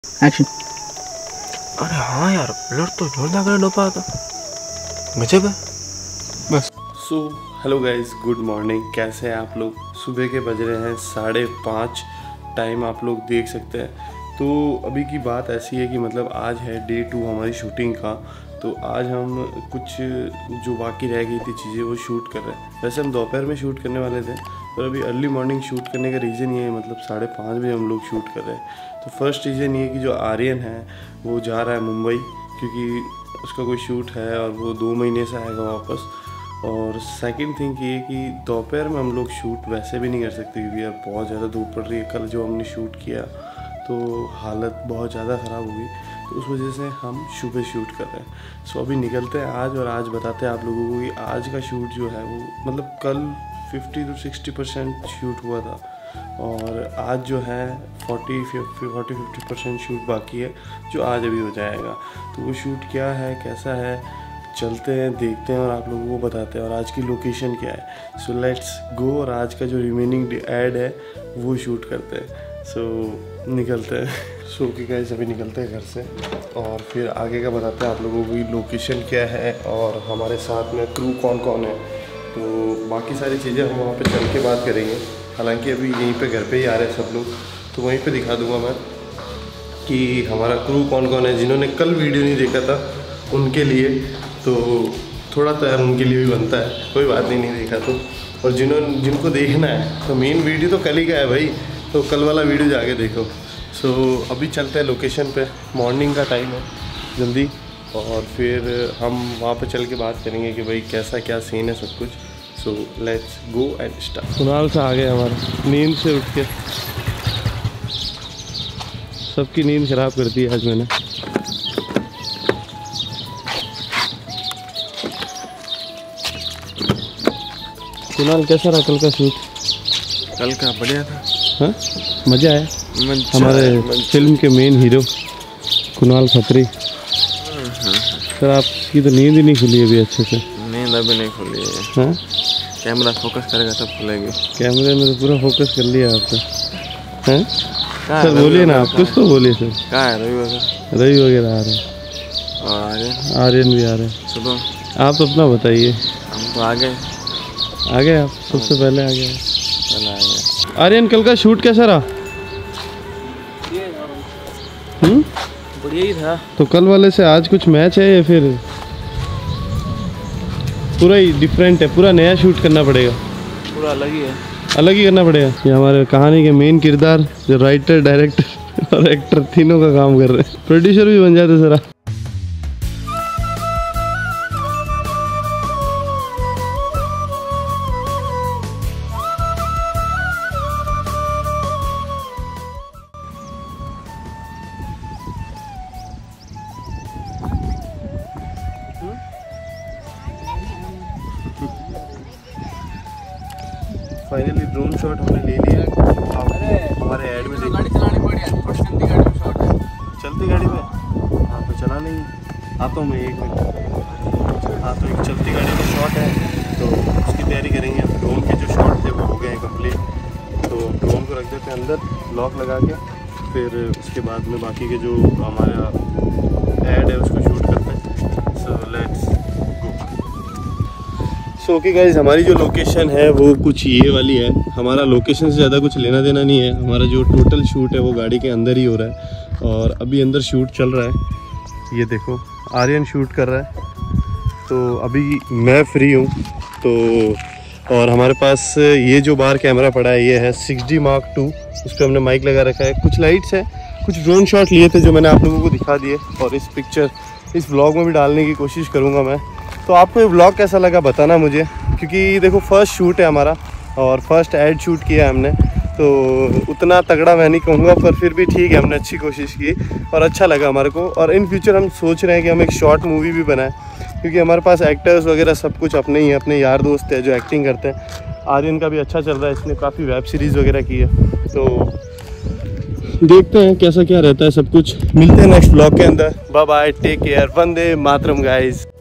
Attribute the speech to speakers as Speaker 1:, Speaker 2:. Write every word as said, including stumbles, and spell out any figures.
Speaker 1: Action.
Speaker 2: अरे हाँ यार, ब्लड तो जोरदार कर डोपा था, गजब है बस। So hello guys, good morning. कैसे हैं आप लोग? सुबह के बज रहे हैं साढ़े पाँच, टाइम आप लोग देख सकते हैं। तो अभी की बात ऐसी है कि मतलब आज है डे टू हमारी शूटिंग का। तो आज हम कुछ जो बाकी रह गई थी चीज़ें वो शूट कर रहे हैं। वैसे हम दोपहर में शूट करने वाले थे, पर अभी अर्ली मॉर्निंग शूट करने का रीज़न ये है, मतलब साढ़े पाँच बजे हम लोग शूट कर रहे हैं। तो फर्स्ट रीज़न ये है कि जो आर्यन है वो जा रहा है मुंबई, क्योंकि उसका कोई शूट है और वो दो महीने से आएगा वापस। और सेकंड थिंग ये कि दोपहर में हम लोग शूट वैसे भी नहीं कर सकते, क्योंकि यार बहुत ज़्यादा धूप पड़ रही है। कल जो हमने शूट किया तो हालत बहुत ज़्यादा ख़राब हो गई, तो उस वजह से हम सुबह शूट कर रहे हैं। सो अभी निकलते हैं आज, और आज बताते हैं आप लोगों को कि आज का शूट जो है वो मतलब कल fifty to sixty percent shoot हुआ था, और आज जो है forty forty fifty percent shoot बाकी है, जो आज अभी हो जाएगा। तो वो शूट क्या है, कैसा है, चलते हैं, देखते हैं और आप लोगों को बताते हैं, और आज की लोकेशन क्या है। सो लेट्स गो, और आज का जो रिमेनिंग ऐड है वो शूट करते हैं। सो so, निकलते हैं। सो कि गाइस अभी निकलते हैं घर से, और फिर आगे का बताते हैं आप लोगों की लोकेशन क्या है और हमारे साथ में क्रू कौन कौन है। तो बाकी सारी चीज़ें हम वहाँ पे चल के बात करेंगे। हालांकि अभी यहीं पे घर पे ही आ रहे हैं सब लोग, तो वहीं पे दिखा दूँगा मैं कि हमारा क्रू कौन कौन है। जिन्होंने कल वीडियो नहीं देखा था उनके लिए तो थोड़ा तो यार उनके लिए भी बनता है, कोई बात नहीं, नहीं देखा तो। और जिन्होंने जिनको देखना है तो मेन वीडियो तो कल ही का है भाई, तो कल वाला वीडियो जाके देखो। सो so, अभी चलते हैं लोकेशन पे, मॉर्निंग का टाइम है जल्दी, और फिर हम वहाँ पे चल के बात करेंगे कि भाई कैसा क्या सीन है सब कुछ। So let's go and start. Kunal से आ गए हमारा, नींद से उठ के सबकी नींद खराब कर दी आज मैंने। कुणाल कैसा रहा कल का शूट?
Speaker 3: कल का बढ़िया था।
Speaker 2: हाँ, मज़ा आया। हमारे फिल्म के main hero Kunal Khatri. Sir आपकी तो नींद ही नहीं खुली अभी अच्छे से?
Speaker 3: नींद अभी नहीं खुली है।
Speaker 2: हाँ,
Speaker 3: कैमरा फोकस करेगा तब खुलेगी।
Speaker 2: कैमरे में तो पूरा फोकस कर लिया आपने। हैं सर बोलिए ना, आप कुछ तो बोलिए सर।
Speaker 3: कहाँ है रवि वगैरह?
Speaker 2: रवि वगैरह आ रहे हैं,
Speaker 3: और आर्यन
Speaker 2: आर्यन भी आ रहे हैं।
Speaker 3: सुबह
Speaker 2: आप अपना बताइए।
Speaker 3: हम तो आ गए
Speaker 2: आ गए आप सबसे पहले आ गए।
Speaker 3: चल आ गए।
Speaker 2: आर्यन कल का शूट कैसा रहा? हम्म,
Speaker 3: बढ़िया ही था।
Speaker 2: तो कल वाले से आज कुछ मैच है या फिर पूरा ही डिफरेंट है? पूरा नया शूट करना पड़ेगा?
Speaker 3: पूरा अलग ही है।
Speaker 2: अलग ही करना पड़ेगा। ये हमारे कहानी के मेन किरदार जो राइटर, डायरेक्टर और एक्टर तीनों का काम कर रहे हैं। प्रोड्यूसर भी बन जाते सर। फाइनली ड्रोन शॉट हमने ले लिया। आप हमारे ऐड में देखो,
Speaker 3: गाड़ी चलानी पड़ी है, चलती गाड़ी में शॉट है।
Speaker 2: चलती गाड़ी में हाँ तो चला नहीं आता हूँ मैं एक मिनट। हाँ तो एक चलती गाड़ी में शॉट है, तो उसकी तैयारी करेंगे। ड्रोन के जो शॉट थे वो हो गए कंप्लीट, तो ड्रोन को रख देते हैं अंदर लॉक लगा के। फिर उसके बाद में बाकी के जो हमारा ऐड है उसको शूट करते हैं। So let's go. So okay guys, हमारी जो लोकेशन है वो कुछ ये वाली है। हमारा लोकेशन से ज़्यादा कुछ लेना देना नहीं है। हमारा जो टोटल शूट है वो गाड़ी के अंदर ही हो रहा है, और अभी अंदर शूट चल रहा है। ये देखो आर्यन शूट कर रहा है, तो अभी मैं फ्री हूँ। तो और हमारे पास ये जो बाहर कैमरा पड़ा है ये है सिक्स डी मार्क टू, उस पर हमने माइक लगा रखा है। कुछ लाइट्स है, कुछ ड्रोन शॉट लिए थे जो मैंने आप लोगों को दिखा दिए, और इस पिक्चर इस व्लॉग में भी डालने की कोशिश करूँगा मैं। तो आपको ये व्लॉग कैसा लगा बताना मुझे, क्योंकि देखो फर्स्ट शूट है हमारा और फर्स्ट ऐड शूट किया है हमने, तो उतना तगड़ा मैं नहीं कहूँगा, पर फिर भी ठीक है, हमने अच्छी कोशिश की और अच्छा लगा हमारे को। और इन फ्यूचर हम सोच रहे हैं कि हम एक शॉर्ट मूवी भी बनाएं, क्योंकि हमारे पास एक्टर्स वगैरह सब कुछ अपने ही हैं, अपने यार दोस्त हैं जो एक्टिंग करते हैं। आर्यन का भी अच्छा चल रहा है, इसने काफ़ी वेब सीरीज़ वगैरह की है। तो देखते हैं कैसा क्या रहता है सब कुछ। मिलते हैं नेक्स्ट ब्लॉग के अंदर। बाय बाय, टेक केयर, वंदे मातरम गाइस।